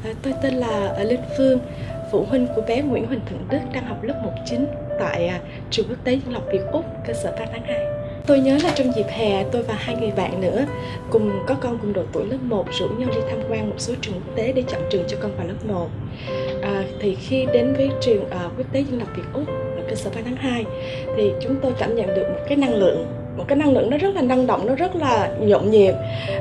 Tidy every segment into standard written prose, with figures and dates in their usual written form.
Tôi tên là Linh Phương, phụ huynh của bé Nguyễn Huỳnh Thượng Đức đang học lớp 1/9 tại trường quốc tế dân lập Việt Úc, cơ sở Phan Đăng 2. Tôi nhớ là trong dịp hè, tôi và 2 người bạn nữa có con cùng độ tuổi lớp 1 rủ nhau đi tham quan một số trường quốc tế để chọn trường cho con vào lớp 1. Thì khi đến với trường quốc tế dân lập Việt Úc ở cơ sở Phan Đăng 2 thì chúng tôi cảm nhận được một cái năng lượng nó rất là năng động, nó rất là nhộn nhịp,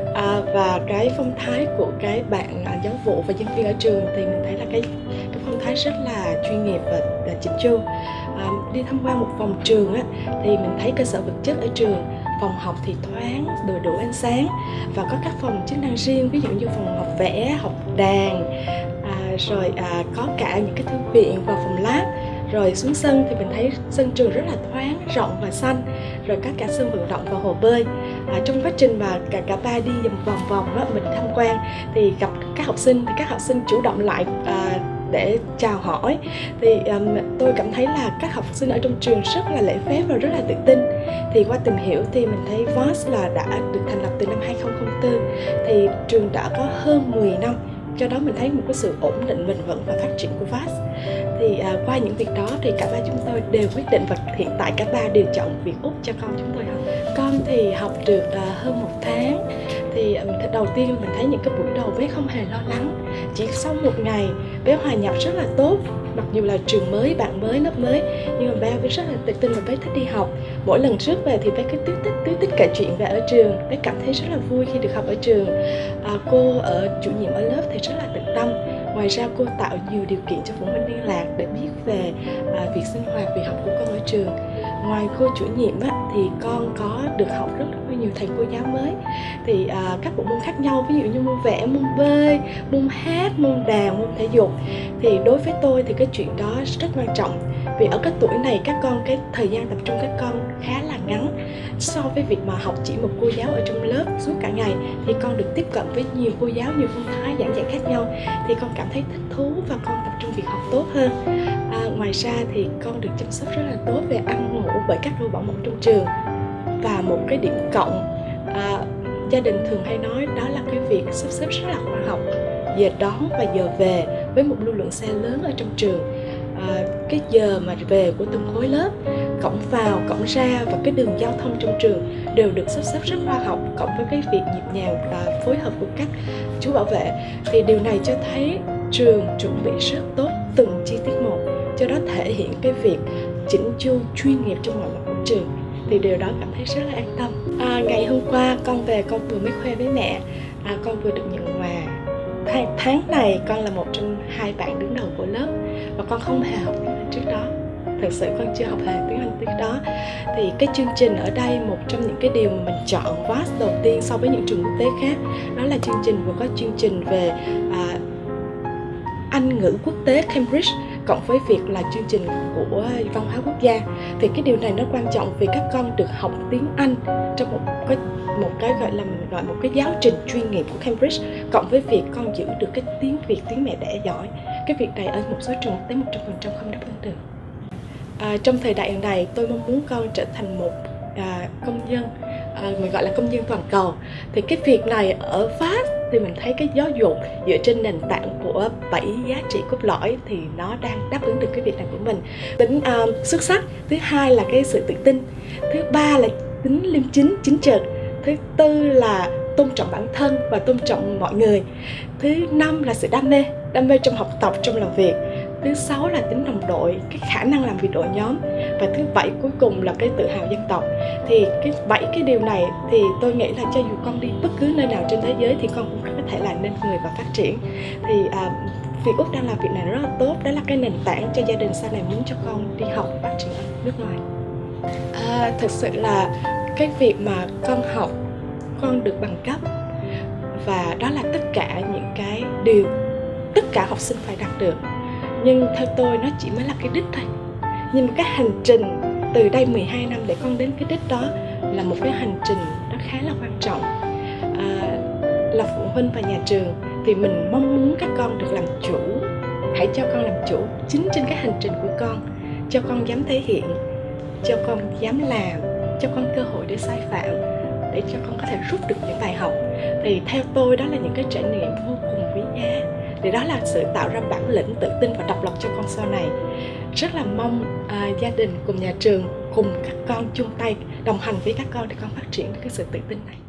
và cái phong thái của cái bạn giáo vụ và nhân viên ở trường thì mình thấy là cái phong thái rất là chuyên nghiệp và chỉnh chu. Đi tham quan một vòng trường thì mình thấy cơ sở vật chất ở trường, phòng học thì thoáng, đủ ánh sáng và có các phòng chức năng riêng, ví dụ như phòng học vẽ, học đàn, rồi có cả những cái thư viện và phòng lab. Rồi xuống sân thì mình thấy sân trường rất là thoáng, rộng và xanh, rồi có cả sân vận động và hồ bơi. Trong quá trình mà cả ba đi vòng mình tham quan thì gặp các học sinh, thì các học sinh chủ động lại để chào hỏi. Thì tôi cảm thấy là các học sinh ở trong trường rất là lễ phép và rất là tự tin. Thì qua tìm hiểu thì mình thấy VAS là đã được thành lập từ năm 2004, thì trường đã có hơn 10 năm. Do đó mình thấy một cái sự ổn định, bền vững và phát triển của VAS. Thì qua những việc đó thì cả ba chúng tôi đều quyết định, và hiện tại cả ba đều chọn Việt Úc cho con chúng tôi học. Con thì học được hơn 1 tháng. Thì đầu tiên mình thấy những cái buổi đầu bé không hề lo lắng. Chỉ sau 1 ngày bé hòa nhập rất là tốt. Mặc dù là trường mới, bạn mới, lớp mới, nhưng mà bé rất là tự tin và bé thích đi học. Mỗi lần rước về thì bé cứ tứ tích kể chuyện về ở trường. Bé cảm thấy rất là vui khi được học ở trường. Cô chủ nhiệm ở lớp thì rất là tận tâm. Ngoài ra cô tạo nhiều điều kiện cho phụ huynh liên lạc để biết về việc sinh hoạt, việc học của con ở trường. Ngoài cô chủ nhiệm thì con có được học rất là nhiều thầy cô giáo mới. Thì các bộ môn khác nhau, ví dụ như môn vẽ, môn bơi, môn hát, môn đàn, môn thể dục. Thì đối với tôi thì cái chuyện đó rất quan trọng. Vì ở cái tuổi này cái thời gian tập trung các con khá là ngắn. So với việc mà học chỉ một cô giáo ở trong lớp suốt cả ngày thì con được tiếp cận với nhiều cô giáo, nhiều phong thái giảng dạy khác nhau, thì con cảm thấy thích thú và con tập trung việc học tốt hơn. Ngoài ra thì con được chăm sóc rất là tốt về ăn ngủ bởi các đôi bảo mẫu trong trường. Và một cái điểm cộng gia đình thường hay nói đó là cái việc sắp xếp rất là khoa học, giờ đón và giờ về với một lưu lượng xe lớn ở trong trường. Cái giờ mà về của từng khối lớp, cổng vào, cổng ra và cái đường giao thông trong trường đều được sắp xếp rất khoa học, cộng với cái việc nhịp nhàng và phối hợp của các chú bảo vệ. Thì điều này cho thấy trường chuẩn bị rất tốt từng chi tiết một, cho đó thể hiện cái việc chỉnh chu, chuyên nghiệp trong mọi mặt của trường. Thì điều đó cảm thấy rất là an tâm. Ngày hôm qua con về, con vừa mới khoe với mẹ, con vừa được nhận quà. Tháng này con là một trong 2 bạn đứng đầu của lớp và con không hề học tiếng Anh trước đó. Thật sự con chưa học hề tiếng Anh trước đó. Thì cái chương trình ở đây, một trong những cái điều mà mình chọn VAS đầu tiên so với những trường quốc tế khác, đó là chương trình vừa có chương trình về Anh ngữ quốc tế Cambridge, cộng với việc là chương trình của văn hóa quốc gia. Thì cái điều này nó quan trọng vì các con được học tiếng Anh trong một cái gọi một cái giáo trình chuyên nghiệp của Cambridge, cộng với việc con giữ được cái tiếng Việt, tiếng mẹ đẻ giỏi. Cái việc này ở một số trường quốc tế 100% không đáp ứng được. Trong thời đại này, tôi mong muốn con trở thành một công dân, mình gọi là công dân toàn cầu. Thì cái việc này ở Pháp thì mình thấy cái giáo dục dựa trên nền tảng của 7 giá trị cốt lõi thì nó đang đáp ứng được cái việc này của mình. Tính xuất sắc, thứ hai là cái sự tự tin, thứ ba là tính liêm chính, chính trực, thứ tư là tôn trọng bản thân và tôn trọng mọi người, thứ năm là sự đam mê trong học tập, trong làm việc, thứ 6 là tính đồng đội, cái khả năng làm việc đội nhóm, và thứ 7 cuối cùng là cái tự hào dân tộc. Thì cái 7 cái điều này thì tôi nghĩ là cho dù con đi bất cứ nơi nào trên thế giới thì con cũng có thể là nên người và phát triển. Thì Việt Úc đang làm việc này rất là tốt, đó là cái nền tảng cho gia đình sau này muốn cho con đi học phát triển ở nước ngoài. Thực sự là cái việc mà con học, con được bằng cấp, và đó là tất cả những cái điều tất cả học sinh phải đạt được. Nhưng theo tôi nó chỉ mới là cái đích thôi. Nhưng cái hành trình từ đây 12 năm để con đến cái đích đó là một cái hành trình nó khá là quan trọng. Là phụ huynh và nhà trường thì mình mong muốn các con được làm chủ. Hãy cho con làm chủ chính trên cái hành trình của con. Cho con dám thể hiện, cho con dám làm, cho con cơ hội để sai phạm, để cho con có thể rút được những bài học. Thì theo tôi đó là những cái trải nghiệm vô cùng quý giá. Thì đó là sự tạo ra bản lĩnh, tự tin và độc lập cho con sau này. Rất là mong gia đình cùng nhà trường cùng các con chung tay đồng hành với các con để con phát triển cái sự tự tin này.